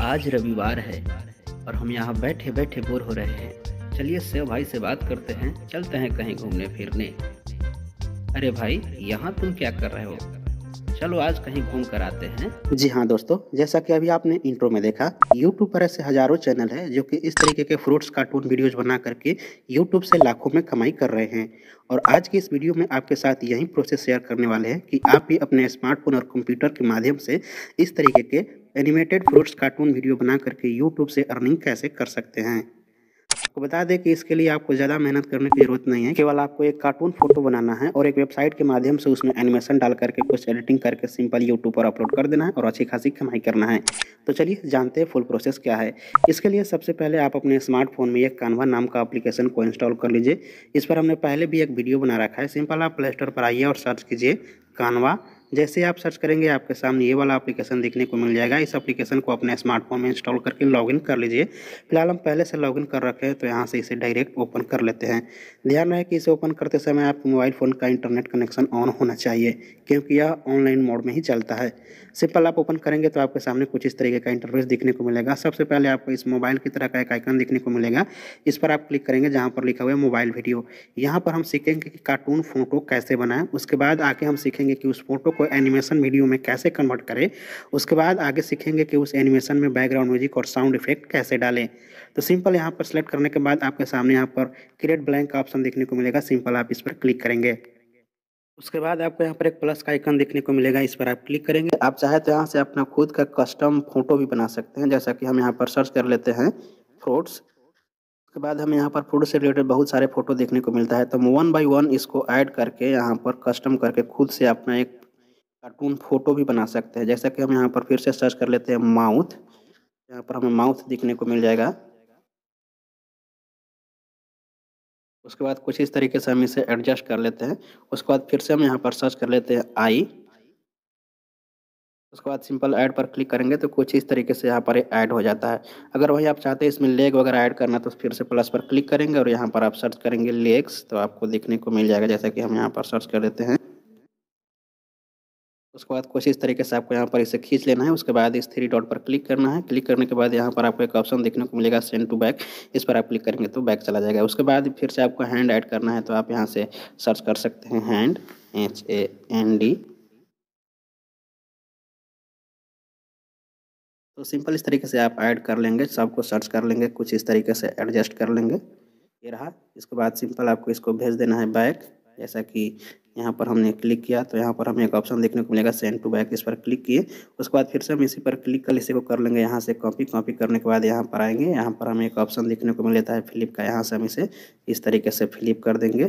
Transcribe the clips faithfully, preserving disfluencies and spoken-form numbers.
आज रविवार है और हम यहाँ बैठे बैठे बोर हो रहे हैं। चलिए सेव भाई से बात करते हैं, चलते हैं कहीं घूमने फिरने। अरे भाई, यहाँ तुम क्या कर रहे हो? चलो आज कहीं घूम कर आते हैं। जी हाँ दोस्तों, जैसा कि अभी आपने इंट्रो में देखा, यूट्यूब पर ऐसे हजारों चैनल हैं जो कि इस तरीके के फ्रूट्स कार्टून वीडियोस बना करके यूट्यूब से लाखों में कमाई कर रहे हैं। और आज की इस वीडियो में आपके साथ यही प्रोसेस शेयर करने वाले हैं कि आप भी अपने स्मार्टफोन और कंप्यूटर के माध्यम से इस तरीके के एनिमेटेड फ्रूट्स कार्टून वीडियो बना करके यूट्यूब से अर्निंग कैसे कर सकते हैं। आपको बता दें कि इसके लिए आपको ज़्यादा मेहनत करने की ज़रूरत नहीं है, केवल आपको एक कार्टून फोटो बनाना है और एक वेबसाइट के माध्यम से उसमें एनिमेशन डाल करके कुछ एडिटिंग करके सिंपल यूट्यूब पर अपलोड कर देना है और अच्छी खासी कमाई करना है। तो चलिए जानते हैं फुल प्रोसेस क्या है। इसके लिए सबसे पहले आप अपने स्मार्टफोन में एक कानवा नाम का एप्लीकेशन को इंस्टॉल कर लीजिए। इस पर हमने पहले भी एक वीडियो बना रखा है। सिंपल आप प्ले स्टोर पर आइए और सर्च कीजिए कानवा। जैसे आप सर्च करेंगे आपके सामने ये वाला एप्लीकेशन देखने को मिल जाएगा। इस एप्लीकेशन को अपने स्मार्टफोन में इंस्टॉल करके लॉगिन कर लीजिए। फिलहाल हम पहले से लॉगिन कर रखे हैं तो यहाँ से इसे डायरेक्ट ओपन कर लेते हैं। ध्यान रहे कि इसे ओपन करते समय आपके मोबाइल फ़ोन का इंटरनेट कनेक्शन ऑन होना चाहिए, क्योंकि यह ऑनलाइन मोड में ही चलता है। सिंपल आप ओपन करेंगे तो आपके सामने कुछ इस तरीके का इंटरफेस दिखने को मिलेगा। सबसे पहले आपको इस मोबाइल की तरह का एक आइकन दिखने को मिलेगा। इस पर आप क्लिक करेंगे जहाँ पर लिखा हुआ है मोबाइल वीडियो। यहाँ पर हम सीखेंगे कि कार्टून फोटो कैसे बनाएं। उसके बाद आके हम सीखेंगे कि उस फोटो को एनिमेशन वीडियो में कैसे कन्वर्ट करें। उसके बाद आगे सीखेंगे कि उस एनिमेशन में बैकग्राउंड म्यूजिक और साउंड इफेक्ट कैसे डालें। तो सिंपल यहाँ पर सेलेक्ट करने के बाद आपके सामने यहाँ पर क्रिएट ब्लैंक का ऑप्शन देखने को मिलेगा। सिंपल आप इस पर क्लिक करेंगे। उसके बाद आपको यहाँ पर एक प्लस का आइकन देखने को मिलेगा। इस पर आप क्लिक करेंगे। आप चाहे तो यहाँ से अपना खुद का कस्टम फोटो भी बना सकते हैं। जैसा कि हम यहाँ पर सर्च कर लेते हैं फ्रूट्स। उसके बाद हमें यहाँ पर फ्रूट से रिलेटेड बहुत सारे फोटो देखने को मिलता है। तो हम वन बाय वन इसको ऐड करके यहाँ पर कस्टम करके खुद से अपना एक कार्टून फोटो भी बना सकते हैं। जैसा कि हम यहाँ पर फिर से सर्च कर लेते हैं माउथ। यहाँ पर हमें माउथ दिखने को मिल जाएगा। उसके बाद कुछ इस तरीके से हम इसे एडजस्ट कर लेते हैं। उसके बाद फिर से हम यहाँ पर सर्च कर लेते हैं आई। उसके बाद सिंपल ऐड पर क्लिक करेंगे तो कुछ इस तरीके से यहाँ पर ऐड हो जाता है। अगर वही आप चाहते हैं इसमें लेग वगैरह ऐड करना तो फिर से प्लस पर क्लिक करेंगे और यहाँ पर आप सर्च करेंगे लेग्स, तो आपको देखने को मिल जाएगा। जैसा कि हम यहाँ पर सर्च कर लेते हैं। उसके बाद कुछ इस तरीके से आपको यहाँ पर इसे खींच लेना है। उसके बाद इस थ्री डॉट पर क्लिक करना है। क्लिक करने के बाद यहाँ पर आपको एक ऑप्शन देखने को मिलेगा सेंड टू बैक। इस पर आप क्लिक करेंगे तो बैक चला जाएगा। उसके बाद फिर से आपको हैंड ऐड करना है तो आप यहाँ से सर्च कर सकते हैं hand, H A N D. तो सिंपल इस तरीके से आप ऐड कर लेंगे, सबको सर्च कर लेंगे, कुछ इस तरीके से एडजस्ट कर लेंगे। ये रहा। इसके बाद सिंपल आपको इसको भेज देना है बैक। जैसा कि यहाँ पर हमने क्लिक किया तो यहाँ पर हमें एक ऑप्शन देखने को मिलेगा सेंड टू बैक। इस पर क्लिक किए। उसके बाद फिर से हम इसी पर क्लिक कर इसी को कर लेंगे यहाँ से कॉपी। कॉपी करने के बाद यहाँ पर आएंगे। यहाँ पर हमें एक ऑप्शन देखने को मिल जाता है फ्लिप का। यहाँ से हम इसे इस तरीके से फ्लिप कर देंगे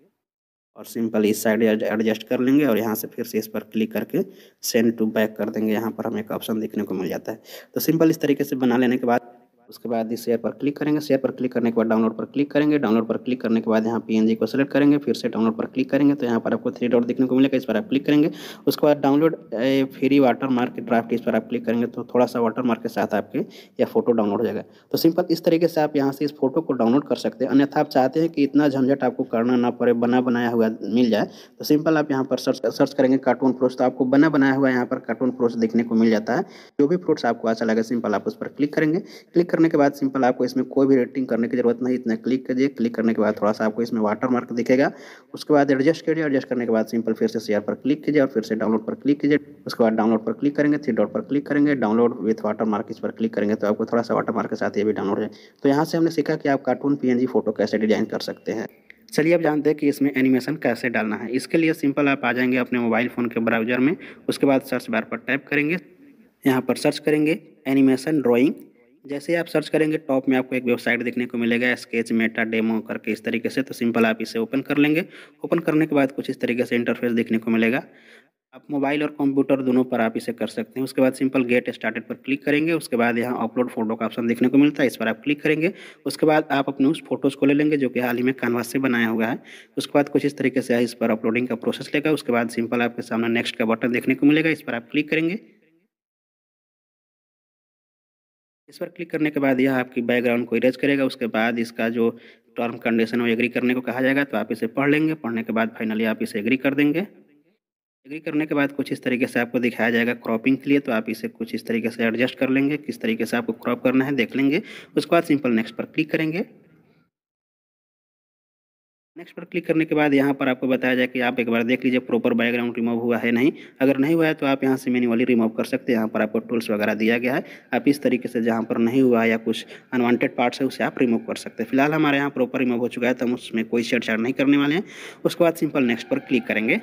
और सिंपल इस साइड एडजस्ट कर लेंगे और यहाँ से फिर से इस पर क्लिक करके सेंड टू बैक कर देंगे। यहाँ पर हमें एक ऑप्शन देखने को मिल जाता है। तो सिंपल इस तरीके से बना लेने के बाद उसके बाद इस शेयर पर क्लिक करेंगे। शेयर पर क्लिक करने के बाद डाउनलोड पर क्लिक करेंगे। डाउनलोड पर क्लिक करने के बाद यहाँ पीएनजी को सेलेक्ट करेंगे। फिर से डाउनलोड पर क्लिक करेंगे तो यहाँ पर आपको थ्री डॉट देखने को मिलेगा। इस पर आप क्लिक करेंगे। उसके बाद download free watermark draft, इस पर आप क्लिक करेंगे तो थोड़ा सा वाटर मार्क के साथ आपके यह फोटो डाउनलोड हो जाएगा। तो सिंपल इस तरीके से आप यहाँ से इस फोटो को डाउनलोड कर सकते हैं। अन्यथा आप चाहते हैं कि इतना झंझट आपको करना ना पड़े, बना बनाया हुआ मिल जाए, तो सिंपल आप यहाँ पर सर्च सर्च करेंगे कार्टून फ्रूट्स, तो आपको बना बनाया हुआ यहाँ पर कार्टून फ्रूट्स देखने को मिल जाता है। जो भी फ्रूट्स आपको अच्छा लगे सिंपल आप उस पर क्लिक करेंगे। क्लिक करने के बाद सिंपल आपको इसमें कोई भी रेटिंग करने की जरूरत नहीं, इतना क्लिक कीजिए। क्लिक करने के बाद थोड़ा सा आपको इसमें वाटर मार्क दिखेगा। उसके बाद एडजस्ट कीजिए। एडजस्ट करने के बाद सिंपल फिर से शेयर पर क्लिक कीजिए और फिर से डाउनलोड पर क्लिक कीजिए। उसके बाद डाउनलोड पर क्लिक करेंगे, थ्री डॉट पर क्लिक करेंगे, डाउनलोड विथ वाटर मार्क इस पर क्लिक करेंगे तो आपको थोड़ा सा वाटर मार्क के साथ ये भी डाउनलोड है। तो यहाँ से हमने सीखा कि आप कार्टून पीएनजी फोटो कैसे डिजाइन कर सकते हैं। चलिए अब जानते हैं कि इसमें एनिमेशन कैसे डालना है। इसके लिए सिंपल आप आ जाएंगे अपने मोबाइल फ़ोन के ब्राउज़र में। उसके बाद सर्च बार पर टाइप करेंगे। यहाँ पर सर्च करेंगे एनिमेशन ड्राइंग। जैसे ही आप सर्च करेंगे टॉप में आपको एक वेबसाइट देखने को मिलेगा स्केच मेटा डेमो करके इस तरीके से। तो सिंपल आप इसे ओपन कर लेंगे। ओपन करने के बाद कुछ इस तरीके से इंटरफेस देखने को मिलेगा। आप मोबाइल और कंप्यूटर दोनों पर आप इसे कर सकते हैं। उसके बाद सिंपल गेट स्टार्टेड पर क्लिक करेंगे। उसके बाद यहाँ अपलोड फोटो का ऑप्शन देखने को मिलता है, इस पर आप क्लिक करेंगे। उसके बाद आप अपने उस फोटोज़ को ले लेंगे जो कि हाल ही में कैनवास से बनाया हुआ है। उसके बाद कुछ इस तरीके से इस पर अपलोडिंग का प्रोसेस लेगा। उसके बाद सिंपल आपके सामने नेक्स्ट का बटन देखने को मिलेगा, इस पर आप क्लिक करेंगे। इस पर क्लिक करने के बाद यह आपकी बैकग्राउंड को इरेज करेगा। उसके बाद इसका जो टर्म कंडीशन वो एग्री करने को कहा जाएगा, तो आप इसे पढ़ लेंगे। पढ़ने के बाद फाइनली आप इसे एग्री कर देंगे। एग्री करने के बाद कुछ इस तरीके से आपको दिखाया जाएगा क्रॉपिंग के लिए, तो आप इसे कुछ इस तरीके से एडजस्ट कर लेंगे, किस तरीके से आपको क्रॉप करना है देख लेंगे। उसके बाद सिंपल नेक्स्ट पर क्लिक करेंगे। नेक्स्ट पर क्लिक करने के बाद यहाँ पर आपको बताया जाए कि आप एक बार देख लीजिए प्रॉपर बैकग्राउंड रिमूव हुआ है नहीं। अगर नहीं हुआ है तो आप यहाँ से मैन्युअली रिमूव कर सकते हैं। यहाँ पर आपको टूल्स वगैरह दिया गया है, आप इस तरीके से जहाँ पर नहीं हुआ या कुछ अनवांटेड पार्ट्स है उसे आप रिमूव कर सकते हैं। फिलहाल हमारे यहाँ प्रॉपर रिमूव हो चुका है तो हम उसमें कोई छेड़छाड़ नहीं करने वाले हैं। उसके बाद सिंपल नेक्स्ट पर क्लिक करेंगे।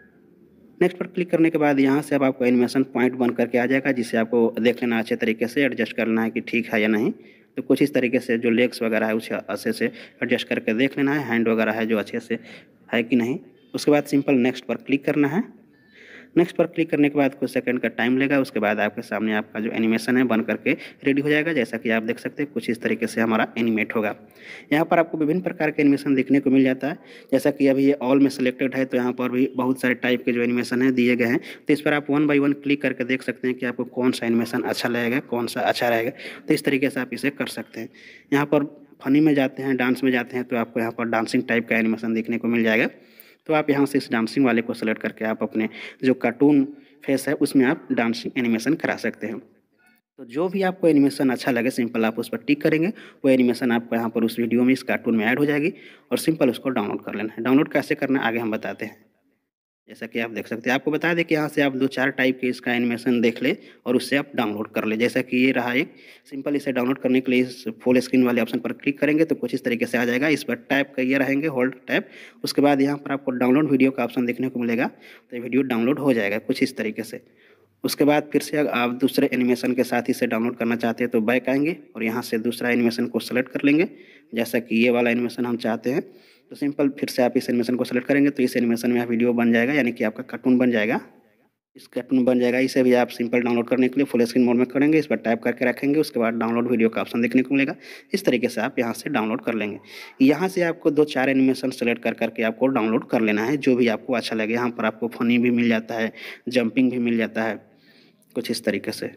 नेक्स्ट पर क्लिक करने के बाद यहाँ से अब आपको एनिमेशन पॉइंट बन करके आ जाएगा, जिसे आपको देख लेना अच्छे तरीके से एडजस्ट करना है कि ठीक है या नहीं। तो कुछ इस तरीके से जो लेग्स वगैरह है उसे अच्छे से एडजस्ट करके देख लेना है, हैंड वगैरह है जो अच्छे से है कि नहीं। उसके बाद सिंपल नेक्स्ट पर क्लिक करना है। नेक्स्ट पर क्लिक करने के बाद कुछ सेकंड का टाइम लेगा। उसके बाद आपके सामने आपका जो एनिमेशन है बन करके रेडी हो जाएगा। जैसा कि आप देख सकते हैं कुछ इस तरीके से हमारा एनिमेट होगा। यहाँ पर आपको विभिन्न प्रकार के एनिमेशन देखने को मिल जाता है। जैसा कि अभी ये ऑल में सिलेक्टेड है तो यहाँ पर भी बहुत सारे टाइप के जो एनिमेशन है दिए गए हैं, तो इस पर आप वन बाई वन क्लिक करके देख सकते हैं कि आपको कौन सा एनिमेशन अच्छा लगेगा, कौन सा अच्छा रहेगा। तो इस तरीके से आप इसे कर सकते हैं। यहाँ पर फनी में जाते हैं, डांस में जाते हैं तो आपको यहाँ पर डांसिंग टाइप का एनिमेशन देखने को मिल जाएगा। तो आप यहाँ से इस डांसिंग वाले को सेलेक्ट करके आप अपने जो कार्टून फेस है उसमें आप डांसिंग एनिमेशन करा सकते हैं। तो जो भी आपको एनिमेशन अच्छा लगे सिंपल आप उस पर टिक करेंगे, वो एनिमेशन आपको यहाँ पर उस वीडियो में इस कार्टून में ऐड हो जाएगी और सिंपल उसको डाउनलोड कर लेना है। डाउनलोड कैसे करना है आगे हम बताते हैं। जैसा कि आप देख सकते हैं, आपको बता दें कि यहाँ से आप दो चार टाइप के इसका एनिमेशन देख ले और उससे आप डाउनलोड कर ले। जैसा कि ये रहा एक सिंपल, इसे डाउनलोड करने के लिए इस फुल स्क्रीन वाले ऑप्शन पर क्लिक करेंगे तो कुछ इस तरीके से आ जाएगा। इस पर टैप करिए रहेंगे, होल्ड टैप। उसके बाद यहाँ पर आपको डाउनलोड वीडियो का ऑप्शन देखने को मिलेगा, तो ये वीडियो डाउनलोड हो जाएगा कुछ इस तरीके से। उसके बाद फिर से अगर आप दूसरे एनिमेशन के साथ इसे डाउनलोड करना चाहते हैं तो बैक आएंगे और यहाँ से दूसरा एनिमेशन को सेलेक्ट कर लेंगे। जैसा कि ये वाला एनिमेशन हम चाहते हैं तो सिंपल फिर से आप इस एनिमेशन को सेलेक्ट करेंगे तो इस एनिमेशन में वीडियो बन जाएगा, यानी कि आपका कार्टून बन जाएगा। इस कार्टून बन जाएगा। इसे भी आप सिंपल डाउनलोड करने के लिए फुल स्क्रीन मोड में करेंगे, इस पर टाइप करके रखेंगे। उसके बाद डाउनलोड वीडियो का ऑप्शन देखने को मिलेगा। इस तरीके से आप यहाँ से डाउनलोड कर लेंगे। यहाँ से आपको दो चार एनिमेशन सेलेक्ट कर करके आपको डाउनलोड कर लेना है, जो भी आपको अच्छा लगे। यहाँ पर आपको फनी भी मिल जाता है, जंपिंग भी मिल जाता है कुछ इस तरीके से।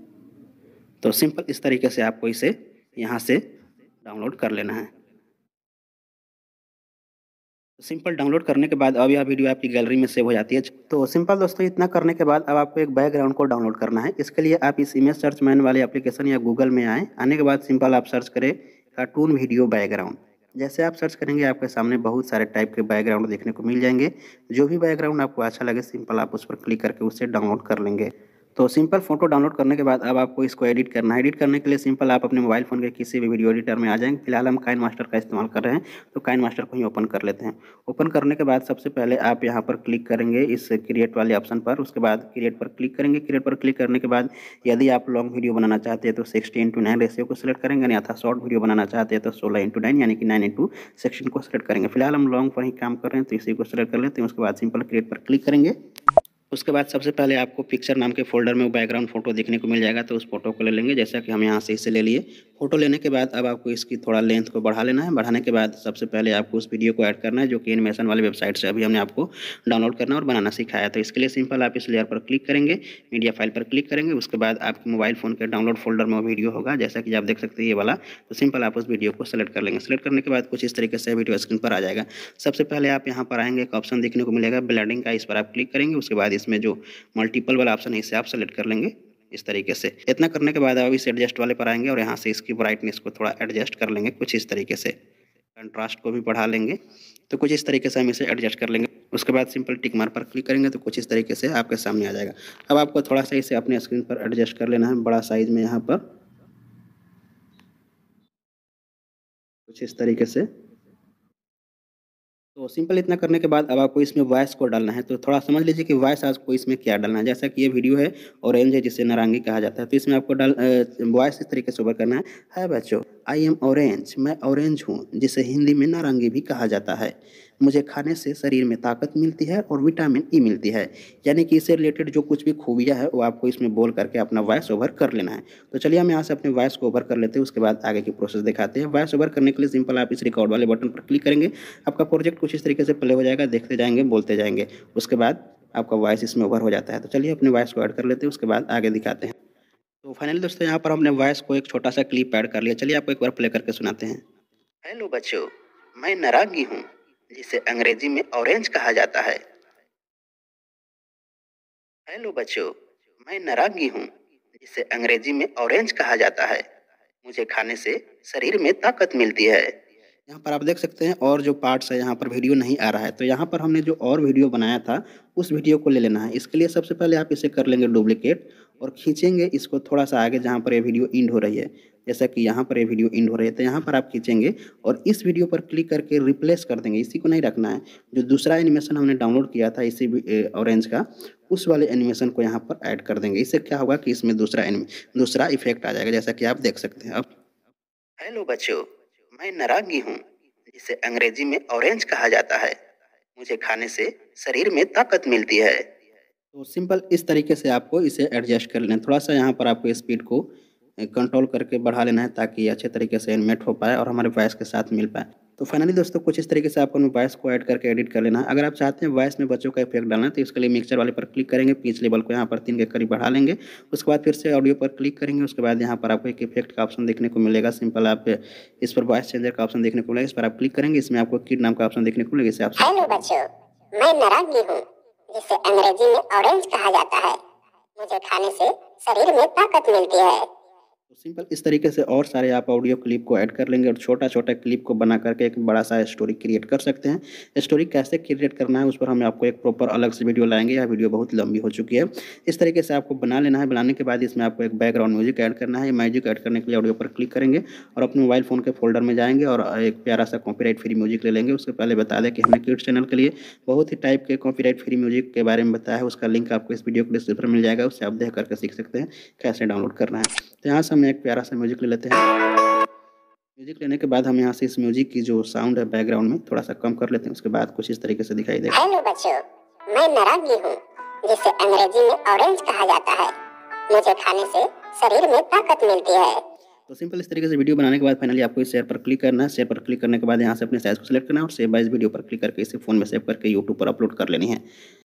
तो सिंपल इस तरीके से आपको इसे यहाँ से डाउनलोड कर लेना है। सिंपल डाउनलोड करने के बाद अब यह वीडियो आपकी गैलरी में सेव हो जाती है। तो सिंपल दोस्तों इतना करने के बाद अब आपको एक बैकग्राउंड को डाउनलोड करना है। इसके लिए आप इस इमेज सर्च मैन वाले एप्लीकेशन या गूगल में आएँ। आने के बाद सिंपल आप सर्च करें कार्टून वीडियो बैकग्राउंड। जैसे आप सर्च करेंगे आपके सामने बहुत सारे टाइप के बैकग्राउंड देखने को मिल जाएंगे। जो भी बैकग्राउंड आपको अच्छा लगे सिंपल आप उस पर क्लिक करके उसे डाउनलोड कर लेंगे। तो सिंपल फोटो डाउनलोड करने के बाद अब आपको इसको एडिट करना है। एडिट करने के लिए सिंपल आप अपने मोबाइल फ़ोन के किसी भी वीडियो एडिटर में आ जाएंगे। फिलहाल हम काइन मास्टर का इस्तेमाल कर रहे हैं तो काइन मास्टर को ही ओपन कर लेते हैं। ओपन करने के बाद सबसे पहले आप यहाँ पर क्लिक करेंगे इस क्रिएट वाले ऑप्शन पर। उसके बाद क्रिएट पर क्लिक करेंगे। क्रिएट पर क्लिक करने के बाद यदि आप लॉन्ग वीडियो बनाना चाहते हैं तो सिक्सटी इंटू नाइन रेशियो को सिलेक्ट करेंगे, अथवा शॉर्ट वीडियो बनाना चाहते हैं तो सोलह इंटू नाइन यानी कि नाइन इंटू सेक्शन को सिलेक्ट करेंगे। फिलहाल हम लॉन्ग पर ही काम कर रहे हैं तो इसी को सिलेक्ट कर लेते हैं। उसके बाद सिंपल क्रिएट पर क्लिक करेंगे। उसके बाद सबसे पहले आपको पिक्चर नाम के फोल्डर में बैकग्राउंड फोटो देखने को मिल जाएगा, तो उस फोटो को ले लेंगे। जैसा कि हम यहाँ से इसे ले लिए। फोटो लेने के बाद अब आपको इसकी थोड़ा लेंथ को बढ़ा लेना है। बढ़ाने के बाद सबसे पहले आपको उस वीडियो को ऐड करना है जो कि एनिमेशन वाली वेबसाइट से अभी हमने आपको डाउनलोड करना और बनाना सिखाया। तो इसके लिए सिंपल आप इस लेयर पर क्लिक करेंगे, मीडिया फाइल पर क्लिक करेंगे। उसके बाद आपके मोबाइल फ़ोन के डाउनलोड फोल्डर में वीडियो होगा, जैसा कि आप देख सकते हैं ये वाला। तो सिंपल आप उस वीडियो को सेलेक्ट कर लेंगे। सेलेक्ट करने के बाद कुछ इस तरीके से वीडियो स्क्रीन पर आ जाएगा। सबसे पहले आप यहाँ पर आएंगे, एक ऑप्शन देखने को मिलेगा ब्लेंडिंग का, इस पर आप क्लिक करेंगे। उसके बाद इसमें जो मल्टीपल वाला ऑप्शन है इसे आप सेलेक्ट कर लेंगे इस तरीके से। इतना करने के बाद अब इस एडजस्ट वाले पर आएंगे और यहाँ से इसकी ब्राइटनेस को थोड़ा एडजस्ट कर लेंगे कुछ इस तरीके से। कंट्रास्ट को भी बढ़ा लेंगे। तो कुछ इस तरीके से हम इसे एडजस्ट कर लेंगे। उसके बाद सिंपल टिक मार्क पर क्लिक करेंगे तो कुछ इस तरीके से आपके सामने आ जाएगा। अब आपको थोड़ा सा इसे अपने स्क्रीन पर एडजस्ट कर लेना है बड़ा साइज में, यहाँ पर कुछ इस तरीके से। तो सिंपल इतना करने के बाद अब आपको इसमें वॉइस को डालना है। तो थोड़ा समझ लीजिए कि वॉइस आपको इसमें क्या डालना है। जैसा कि ये वीडियो है ऑरेंज है जिसे नारंगी कहा जाता है, तो इसमें आपको डाल वॉइस इस तरीके से ओवर करना है। हाय बच्चों, आई एम ऑरेंज, मैं ऑरेंज हूँ, जिसे हिंदी में नारंगी भी कहा जाता है। मुझे खाने से शरीर में ताकत मिलती है और विटामिन ई मिलती है। यानी कि इससे रिलेटेड जो कुछ भी खूबियाँ है वो आपको इसमें बोल करके अपना वॉइस ओवर कर लेना है। तो चलिए हम यहाँ से अपने वॉइस को ओवर कर लेते हैं, उसके बाद आगे की प्रोसेस दिखाते हैं। वॉइस ओवर करने के लिए सिंपल आप इस रिकॉर्ड वाले बटन पर क्लिक करेंगे। आपका प्रोजेक्ट कुछ इस तरीके से प्ले हो जाएगा, देखते जाएंगे, बोलते जाएंगे। उसके बाद आपका वॉइस इसमें ओवर हो जाता है। तो चलिए अपने वॉइस को ऐड कर लेते हैं, उसके बाद आगे दिखाते हैं। तो फाइनली दोस्तों यहाँ पर हमने वॉइस को एक छोटा सा क्लिप ऐड कर लिया। चलिए आपको एक बार प्ले करके सुनाते हैं। हेलो बच्चों, मैं नारंगी हूँ, जिसे अंग्रेजी में ऑरेंज कहा जाता है। हेलो बच्चों, मैं नारंगी हूँ, जिसे अंग्रेजी में ऑरेंज कहा जाता है। मुझे खाने से शरीर में ताकत मिलती है। यहाँ पर आप देख सकते हैं और जो पार्ट्स है यहाँ पर वीडियो नहीं आ रहा है, तो यहाँ पर हमने जो और वीडियो बनाया था उस वीडियो को ले लेना है। इसके लिए सबसे पहले आप इसे कर लेंगे डुप्लीकेट और खींचेंगे इसको थोड़ा सा आगे जहाँ पर ये वीडियो इंड हो रही है। जैसा कि यहाँ पर ये वीडियो इंड हो रही है तो यहाँ पर आप खींचेंगे और इस वीडियो पर क्लिक करके रिप्लेस कर देंगे। इसी को नहीं रखना है, जो दूसरा एनिमेशन हमने डाउनलोड किया था इसी ऑरेंज का, उस वाले एनिमेशन को यहाँ पर ऐड कर देंगे। इससे क्या होगा कि इसमें दूसरा दूसरा इफेक्ट आ जाएगा, जैसा कि आप देख सकते हैं। अब हेलो बच्चों, मैं नारंगी हूँ, जिसे अंग्रेजी में ऑरेंज कहा जाता है। मुझे खाने से शरीर में ताकत मिलती है। तो सिंपल इस तरीके से आपको इसे एडजस्ट कर लेना है। थोड़ा सा यहाँ पर आपको स्पीड को कंट्रोल करके बढ़ा लेना है ताकि ये अच्छे तरीके से एनिमेट हो पाए और हमारे वॉइस के साथ मिल पाए। तो फाइनली दोस्तों कुछ इस तरीके से आपको वॉइस को ऐड करके एडिट कर लेना है। अगर आप चाहते हैं वॉइस में बच्चों का इफेक्ट डालना है तो इसके लिए मिक्सचर वाले पर क्लिक करेंगे, पिच लेवल को यहाँ पर तीन के करीब बढ़ा लेंगे। उसके बाद फिर से ऑडियो पर क्लिक करेंगे। उसके बाद यहाँ पर आपको एक इफेक्ट का ऑप्शन देखने को मिलेगा। सिंपल आप इस पर वॉइस चेंजर का ऑप्शन देखने को मिलेगा, इस पर आप क्लिक करेंगे। इसमें आपको किड नाम का ऑप्शन देखने को मिलेगा। इसे आप हेलो बच्चों, मैं नारंगी हूँ, जिसे अंग्रेजी में ऑरेंज कहा जाता है। मुझे खाने से शरीर में ताकत मिलती है। तो सिंपल इस तरीके से और सारे आप ऑडियो क्लिप को ऐड कर लेंगे और छोटा छोटा क्लिप को बना करके एक बड़ा सा स्टोरी क्रिएट कर सकते हैं। स्टोरी कैसे क्रिएट करना है उस पर हम आपको एक प्रॉपर अलग से वीडियो लाएंगे। यह वीडियो बहुत लंबी हो चुकी है। इस तरीके से आपको बना लेना है। बनाने के बाद इसमें आपको एक बैकग्राउंड म्यूजिक ऐड करना है। म्यूजिक ऐड करने के लिए ऑडियो पर क्लिक करेंगे और अपने मोबाइल फ़ोन के फोल्डर में जाएंगे और एक प्यारा सा कॉपीराइट फ्री म्यूजिक ले लेंगे। उससे पहले बता दें कि हमने किड्स चैनल के लिए बहुत ही टाइप के कॉपीराइट फ्री म्यूजिक के बारे में बताया है। उसका लिंक आपको इस वीडियो को डिस्क्रिप्शन में मिल जाएगा, उससे आप देख करके सीख सकते हैं कैसे डाउनलोड करना है। तो यहाँ से हम एक प्यारा सा म्यूजिक ले लेते हैं। म्यूजिक लेने के बाद हम यहाँ से इस म्यूजिक की जो साउंड है बैकग्राउंड में थोड़ा सा कम कर लेते हैं। उसके बाद कुछ इस तरीके से दिखाई देगा। हेलो बच्चों, मैं नारंगी हूँ, जिसे अंग्रेजी में ऑरेंज कहा जाता है। मुझे खाने से शरीर में ताकत मिलती है। तो सिंपल इस तरीके से वीडियो बनाने के बाद फाइनली आपको इस शेयर पर क्लिक करना है। शेयर पर क्लिक करने के बाद यहाँ से अपने साइज को सिलेक्ट करना है और सेव बाइज वीडियो पर क्लिक करके इसे फोन में सेव करके यूट्यूब पर अपलोड कर लेनी है।